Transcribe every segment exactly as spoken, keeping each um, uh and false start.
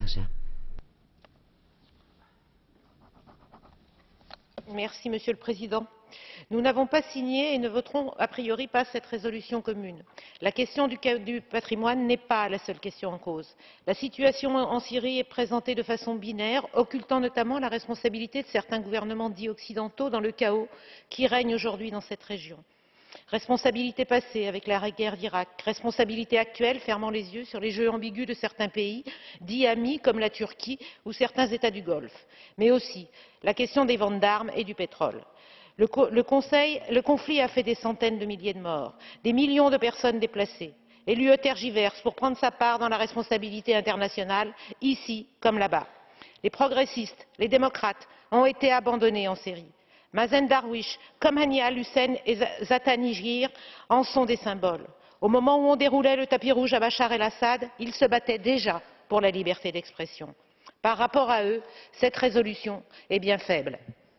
Merci, Monsieur le Président. Nous n'avons pas signé et ne voterons a priori pas cette résolution commune. La question du, du patrimoine n'est pas la seule question en cause. La situation en Syrie est présentée de façon binaire, occultant notamment la responsabilité de certains gouvernements dits occidentaux dans le chaos qui règne aujourd'hui dans cette région. Responsabilité passée avec la guerre d'Irak, responsabilité actuelle fermant les yeux sur les jeux ambigus de certains pays dits amis comme la Turquie ou certains États du Golfe, mais aussi la question des ventes d'armes et du pétrole. Le, le, conseil, le conflit a fait des centaines de milliers de morts, des millions de personnes déplacées, et l'U E tergiverse pour prendre sa part dans la responsabilité internationale, ici comme là-bas. Les progressistes, les démocrates ont été abandonnés en Syrie. Mazen Darwish, comme Hania Al-Hussein et Zatan Nigir en sont des symboles. Au moment où on déroulait le tapis rouge à Bachar el-Assad, ils se battaient déjà pour la liberté d'expression. Par rapport à eux, cette résolution est bien faible.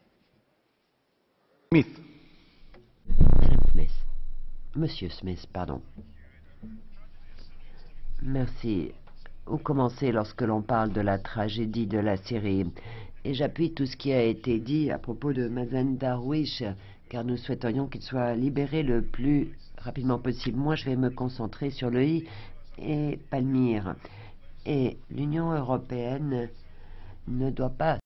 Smith. Madame Smith. Monsieur Smith, pardon. Merci. Où commencer lorsque l'on parle de la tragédie de la Syrie? Et j'appuie tout ce qui a été dit à propos de Mazen Darwish, car nous souhaiterions qu'il soit libéré le plus rapidement possible. Moi, je vais me concentrer sur le I et Palmyre. Et l'Union européenne ne doit pas